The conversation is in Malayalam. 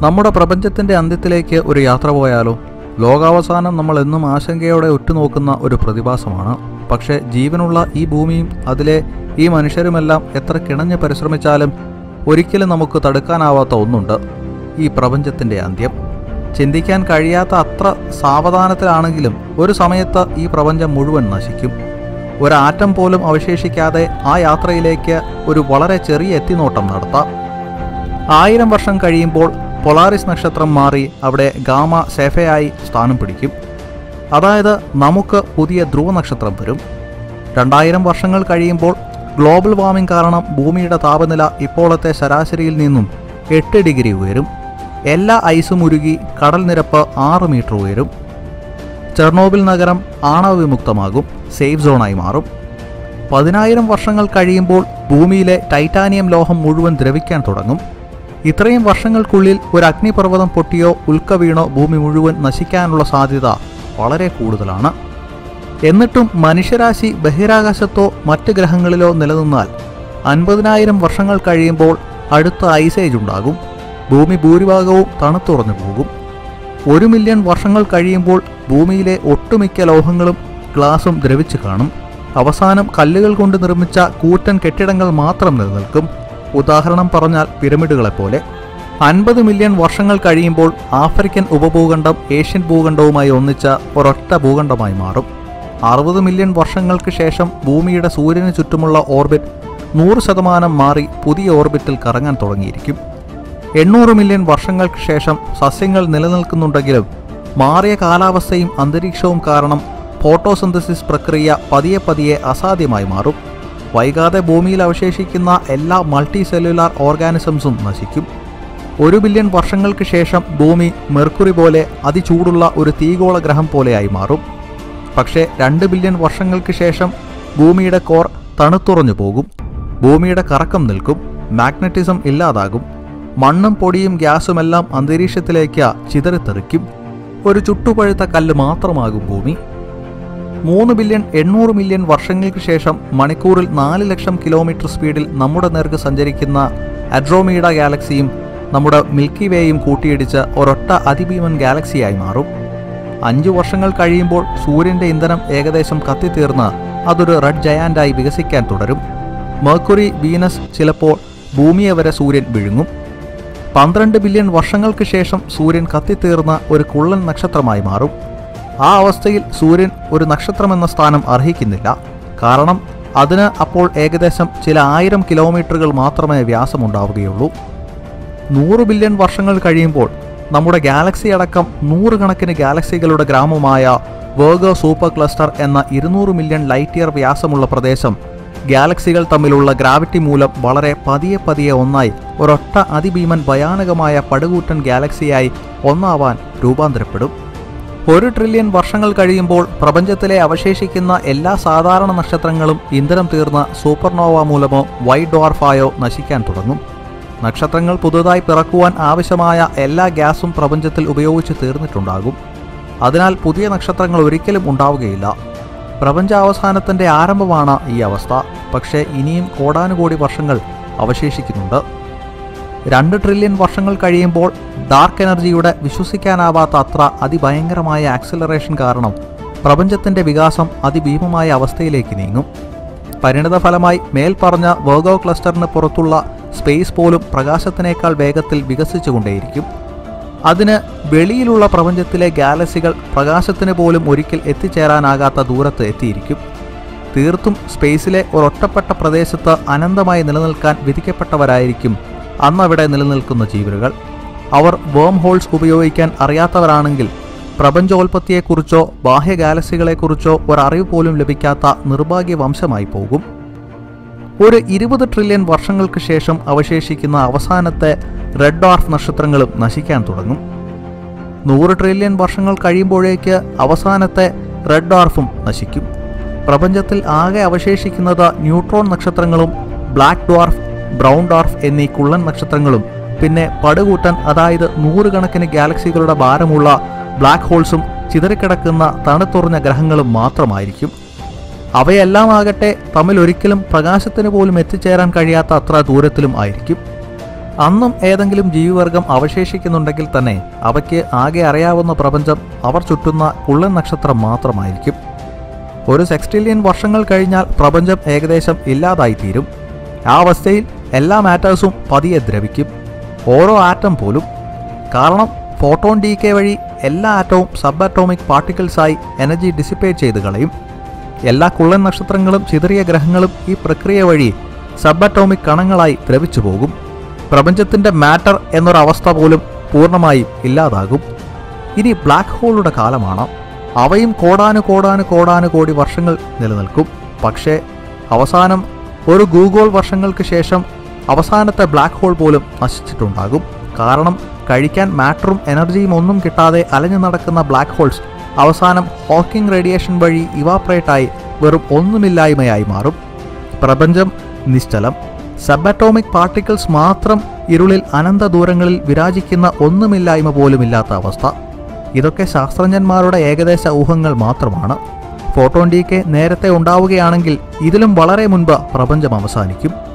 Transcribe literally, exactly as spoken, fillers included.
നമ്മുടെ പ്രപഞ്ചത്തിൻ്റെ അന്ത്യത്തിലേക്ക് ഒരു യാത്ര പോയാലോ? ലോകാവസാനം നമ്മൾ എന്നും ആശങ്കയോടെ ഉറ്റുനോക്കുന്ന ഒരു പ്രതിഭാസമാണ്. പക്ഷേ ജീവനുള്ള ഈ ഭൂമിയും അതിലെ ഈ മനുഷ്യരുമെല്ലാം എത്ര കിണഞ്ഞ് പരിശ്രമിച്ചാലും ഒരിക്കലും നമുക്ക് തടുക്കാനാവാത്ത ഒന്നുണ്ട്: ഈ പ്രപഞ്ചത്തിൻ്റെ അന്ത്യം. ചിന്തിക്കാൻ കഴിയാത്ത അത്ര സാവധാനത്തിലാണെങ്കിലും ഒരു സമയത്ത് ഈ പ്രപഞ്ചം മുഴുവൻ നശിക്കും. ഒരാറ്റം പോലും അവശേഷിക്കാതെ ആ യാത്രയിലേക്ക് ഒരു വളരെ ചെറിയ എത്തിനോട്ടം നടത്താം. ആയിരം വർഷം കഴിയുമ്പോൾ പൊളാറിസ് നക്ഷത്രം മാറി അവിടെ ഗാമ സെഫയായി സ്ഥാനം പിടിക്കും. അതായത് നമുക്ക് പുതിയ ധ്രുവ നക്ഷത്രം വരും. രണ്ടായിരം വർഷങ്ങൾ കഴിയുമ്പോൾ ഗ്ലോബൽ വാർമിംഗ് കാരണം ഭൂമിയുടെ താപനില ഇപ്പോഴത്തെ ശരാശരിയിൽ നിന്നും എട്ട് ഡിഗ്രി ഉയരും. എല്ലാ ഐസും ഉരുകി കടൽ നിരപ്പ് ആറ് മീറ്റർ ഉയരും. ചെർണോബിൽ നഗരം ആണവ വിമുക്തമാകും, സേഫ് സോണായി മാറും. പതിനായിരം വർഷങ്ങൾ കഴിയുമ്പോൾ ഭൂമിയിലെ ടൈറ്റാനിയം ലോഹം മുഴുവൻ ദ്രവിക്കാൻ തുടങ്ങും. ഇത്രയും വർഷങ്ങൾക്കുള്ളിൽ ഒരു അഗ്നിപർവ്വതം പൊട്ടിയോ ഉൽക്ക വീണോ ഭൂമി മുഴുവൻ നശിക്കാനുള്ള സാധ്യത വളരെ കൂടുതലാണ്. എന്നിട്ടും മനുഷ്യരാശി ബഹിരാകാശത്തോ മറ്റ് ഗ്രഹങ്ങളിലോ നിലനിന്നാൽ അൻപതിനായിരം വർഷങ്ങൾ കഴിയുമ്പോൾ അടുത്ത ഐസേജ് ഉണ്ടാകും. ഭൂമി ഭൂരിഭാഗവും തണുത്തുറഞ്ഞു പോകും. ഒരു മില്യൺ വർഷങ്ങൾ കഴിയുമ്പോൾ ഭൂമിയിലെ ഒട്ടുമിക്ക ലോഹങ്ങളും ഗ്ലാസും ദ്രവിച്ചു കാണും. അവസാനം കല്ലുകൾ കൊണ്ട് നിർമ്മിച്ച കൂറ്റൻ കെട്ടിടങ്ങൾ മാത്രം നിലനിൽക്കും. ഉദാഹരണം പറഞ്ഞാൽ പിരമിഡുകളെപ്പോലെ. അൻപത് മില്യൺ വർഷങ്ങൾ കഴിയുമ്പോൾ ആഫ്രിക്കൻ ഉപഭൂഖണ്ഡം ഏഷ്യൻ ഭൂഖണ്ഡവുമായി ഒന്നിച്ച ഒരൊറ്റ ഭൂഖണ്ഡമായി മാറും. അറുപത് മില്യൺ വർഷങ്ങൾക്ക് ശേഷം ഭൂമിയുടെ സൂര്യന് ചുറ്റുമുള്ള ഓർബിറ്റ് നൂറ് ശതമാനം മാറി പുതിയ ഓർബിറ്റിൽ കറങ്ങാൻ തുടങ്ങിയിരിക്കും. എണ്ണൂറ് മില്യൺ വർഷങ്ങൾക്ക് ശേഷം സസ്യങ്ങൾ നിലനിൽക്കുന്നുണ്ടെങ്കിലും മാറിയ കാലാവസ്ഥയും അന്തരീക്ഷവും കാരണം ഫോട്ടോസിന്തസിസ് പ്രക്രിയ പതിയെ പതിയെ അസാധ്യമായി മാറും. വൈകാതെ ഭൂമിയിൽ അവശേഷിക്കുന്ന എല്ലാ മൾട്ടി സെല്ലുലാർ ഓർഗാനിസംസും നശിക്കും. ഒരു ബില്യൺ വർഷങ്ങൾക്ക് ശേഷം ഭൂമി മെർക്കുറി പോലെ അതിചൂടുള്ള ഒരു തീഗോള ഗ്രഹം പോലെയായി മാറും. പക്ഷേ രണ്ട് ബില്യൺ വർഷങ്ങൾക്ക് ശേഷം ഭൂമിയുടെ കോർ തണുത്തുറഞ്ഞു പോകും. ഭൂമിയുടെ കറക്കം നിൽക്കും. മാഗ്നറ്റിസം ഇല്ലാതാകും. മണ്ണും പൊടിയും ഗ്യാസുമെല്ലാം അന്തരീക്ഷത്തിലേക്ക് ചിതറിത്തെറിക്കും. ഒരു ചുട്ടുപഴുത്ത കല്ല് മാത്രമാകും ഭൂമി. മൂന്ന് ബില്യൺ എണ്ണൂറ് മില്യൺ വർഷങ്ങൾക്ക് ശേഷം മണിക്കൂറിൽ നാല് ലക്ഷം കിലോമീറ്റർ സ്പീഡിൽ നമ്മുടെ നേർക്ക് സഞ്ചരിക്കുന്ന അഡ്രോമീഡ ഗാലക്സിയും നമ്മുടെ മിൽക്കി വേയും കൂട്ടിയിടിച്ച് ഒരൊറ്റ അതിഭീമൻ ഗാലക്സിയായി മാറും. അഞ്ചു വർഷങ്ങൾ കഴിയുമ്പോൾ സൂര്യൻ്റെ ഇന്ധനം ഏകദേശം കത്തിത്തീർന്ന് അതൊരു റെഡ് ജയാൻ്റായി വികസിക്കാൻ തുടരും. മെർക്കുറി, വീനസ്, ചിലപ്പോൾ ഭൂമിയെ വരെ സൂര്യൻ വിഴുങ്ങും. പന്ത്രണ്ട് ബില്യൺ വർഷങ്ങൾക്ക് ശേഷം സൂര്യൻ കത്തിത്തീർന്ന ഒരു കുള്ളൻ നക്ഷത്രമായി മാറും. ആ അവസ്ഥയിൽ സൂര്യൻ ഒരു നക്ഷത്രമെന്ന സ്ഥാനം അർഹിക്കുന്നില്ല. കാരണം അതിന് അപ്പോൾ ഏകദേശം ചില ആയിരം കിലോമീറ്ററുകൾ മാത്രമേ വ്യാസമുണ്ടാവുകയുള്ളൂ. നൂറ് ബില്യൺ വർഷങ്ങൾ കഴിയുമ്പോൾ നമ്മുടെ ഗാലക്സി അടക്കം നൂറുകണക്കിന് ഗാലക്സികളുടെ ഗ്രാമമായ വെർഗോ സൂപ്പർ ക്ലസ്റ്റർ എന്ന ഇരുന്നൂറ് മില്യൺ ലൈറ്റ് ഇയർ വ്യാസമുള്ള പ്രദേശം ഗാലക്സികൾ തമ്മിലുള്ള ഗ്രാവിറ്റി മൂലം വളരെ പതിയെ പതിയെ ഒന്നായി ഒരൊറ്റ അതിഭീമൻ ഭയാനകമായ പടുകൂറ്റൻ ഗാലക്സിയായി ഒന്നാവാൻ രൂപാന്തരപ്പെടും. ഒരു ട്രില്യൺ വർഷങ്ങൾ കഴിയുമ്പോൾ പ്രപഞ്ചത്തിലെ അവശേഷിക്കുന്ന എല്ലാ സാധാരണ നക്ഷത്രങ്ങളും ഇന്ധനം തീർന്ന സൂപ്പർനോവ മൂലമോ വൈറ്റ് ഡ്വാർഫായോ നശിക്കാൻ തുടങ്ങും. നക്ഷത്രങ്ങൾ പുതുതായി പിറക്കുവാൻ ആവശ്യമായ എല്ലാ ഗ്യാസും പ്രപഞ്ചത്തിൽ ഉപയോഗിച്ച് തീർന്നിട്ടുണ്ടാകും. അതിനാൽ പുതിയ നക്ഷത്രങ്ങൾ ഒരിക്കലും ഉണ്ടാവുകയില്ല. പ്രപഞ്ചാവസാനത്തിൻ്റെ ആരംഭമാണ് ഈ അവസ്ഥ. പക്ഷേ ഇനിയും കോടാനുകോടി വർഷങ്ങൾ അവശേഷിക്കുന്നുണ്ട്. രണ്ട് ട്രില്യൺ വർഷങ്ങൾ കഴിയുമ്പോൾ ഡാർക്ക് എനർജിയുടെ വിശ്വസിക്കാനാവാത്ത അത്ര അതിഭയങ്കരമായ ആക്സിലറേഷൻ കാരണം പ്രപഞ്ചത്തിൻ്റെ വികാസം അതിഭീമമായ അവസ്ഥയിലേക്ക് നീങ്ങും. പരിണിതഫലമായി മേൽപ്പറഞ്ഞ വെർഗോ ക്ലസ്റ്ററിന് പുറത്തുള്ള സ്പേസ് പോലും പ്രകാശത്തിനേക്കാൾ വേഗത്തിൽ വികസിച്ചുകൊണ്ടേയിരിക്കും. അതിന് വെളിയിലുള്ള പ്രപഞ്ചത്തിലെ ഗാലക്സികൾ പ്രകാശത്തിന് പോലും ഒരിക്കൽ എത്തിച്ചേരാനാകാത്ത ദൂരത്ത് എത്തിയിരിക്കും. തീർത്തും സ്പേസിലെ ഒരൊറ്റപ്പെട്ട പ്രദേശത്ത് അനന്തമായി നിലനിൽക്കാൻ വിധിക്കപ്പെട്ടവരായിരിക്കും അന്നവിടെ നിലനിൽക്കുന്ന ജീവനുകൾ. അവർ വേം ഹോൾസ് ഉപയോഗിക്കാൻ അറിയാത്തവരാണെങ്കിൽ പ്രപഞ്ചോൽപത്തിയെക്കുറിച്ചോ ബാഹ്യ ഗാലക്സികളെക്കുറിച്ചോ ഒരറിവ് പോലും ലഭിക്കാത്ത നിർഭാഗ്യ വംശമായി പോകും. ഒരു ഇരുപത് ട്രില്യൺ വർഷങ്ങൾക്ക് ശേഷം അവശേഷിക്കുന്ന അവസാനത്തെ റെഡ് ഡ്വാർഫ് നക്ഷത്രങ്ങളും നശിക്കാൻ തുടങ്ങും. നൂറ് ട്രില്യൺ വർഷങ്ങൾ കഴിയുമ്പോഴേക്ക് അവസാനത്തെ റെഡ് ഡ്വാർഫും നശിക്കും. പ്രപഞ്ചത്തിൽ ആകെ അവശേഷിക്കുന്നത് ന്യൂട്രോൺ നക്ഷത്രങ്ങളും ബ്ലാക്ക് ഡ്വാർഫ്, ബ്രൗൺ ഡ്വാർഫ് എന്നീ കുള്ളൻ നക്ഷത്രങ്ങളും പിന്നെ പടുകൂട്ടൻ, അതായത് നൂറുകണക്കിന് ഗാലക്സികളുടെ ഭാരമുള്ള ബ്ലാക്ക് ഹോൾസും ചിതറിക്കിടക്കുന്ന തണുത്തുറഞ്ഞ ഗ്രഹങ്ങളും മാത്രമായിരിക്കും. അവയെല്ലാം ആകട്ടെ തമ്മിൽ ഒരിക്കലും പ്രകാശത്തിന് പോലും എത്തിച്ചേരാൻ കഴിയാത്ത അത്ര ദൂരത്തിലും ആയിരിക്കും. അന്നും ഏതെങ്കിലും ജീവിവർഗം അവശേഷിക്കുന്നുണ്ടെങ്കിൽ തന്നെ അവയ്ക്ക് ആകെ അറിയാവുന്ന പ്രപഞ്ചം അവർ ചുറ്റുന്ന കുള്ളൻ നക്ഷത്രം മാത്രമായിരിക്കും. ഒരു സെക്സ്റ്റിലിയൻ വർഷങ്ങൾ കഴിഞ്ഞാൽ പ്രപഞ്ചം ഏകദേശം ഇല്ലാതായിത്തീരും. ആ അവസ്ഥയിൽ എല്ലാ മാറ്റേഴ്സും പതിയെ ദ്രവിക്കും, ഓരോ ആറ്റം പോലും. കാരണം ഫോട്ടോൺ ഡീകെ വഴി എല്ലാ ആറ്റവും സബ് അറ്റോമിക് പാർട്ടിക്കിൾസായി എനർജി ഡിസിപ്പേറ്റ് ചെയ്ത് കളയും. എല്ലാ കുള്ളൻ നക്ഷത്രങ്ങളും ചിതറിയ ഗ്രഹങ്ങളും ഈ പ്രക്രിയ വഴി സബ് അറ്റോമിക് കണങ്ങളായി ദ്രവിച്ചു പോകും. പ്രപഞ്ചത്തിൻ്റെ മാറ്റർ എന്നൊരവസ്ഥ പോലും പൂർണ്ണമായും ഇല്ലാതാകും. ഇനി ബ്ലാക്ക് ഹോളുടെ കാലമാണ്. അവയും കോടാനു കോടാനു കോടാനു കോടി വർഷങ്ങൾ നിലനിൽക്കും. പക്ഷേ അവസാനം ഒരു ഗൂഗോൾ വർഷങ്ങൾക്ക് ശേഷം അവസാനത്തെ ബ്ലാക്ക് ഹോൾ പോലും നശിച്ചിട്ടുണ്ടാകും. കാരണം കഴിക്കാൻ മാറ്ററും എനർജിയും ഒന്നും കിട്ടാതെ അലഞ്ഞു നടക്കുന്ന ബ്ലാക്ക് ഹോൾസ് അവസാനം ഹോക്കിംഗ് റേഡിയേഷൻ വഴി ഇവാപ്രേറ്റായി വെറും ഒന്നുമില്ലായ്മയായി മാറും. പ്രപഞ്ചം നിശ്ചലം. സബ് അറ്റോമിക് പാർട്ടിക്കിൾസ് മാത്രം ഇരുളിൽ അനന്ത ദൂരങ്ങളിൽ വിരാജിക്കുന്ന ഒന്നുമില്ലായ്മ പോലുമില്ലാത്ത അവസ്ഥ. ഇതൊക്കെ ശാസ്ത്രജ്ഞന്മാരുടെ ഏകദേശ ഊഹങ്ങൾ മാത്രമാണ്. ഫോട്ടോൺ ഡീകെ നേരത്തെ ഉണ്ടാവുകയാണെങ്കിൽ ഇതിലും വളരെ മുൻപ് പ്രപഞ്ചം അവസാനിക്കും.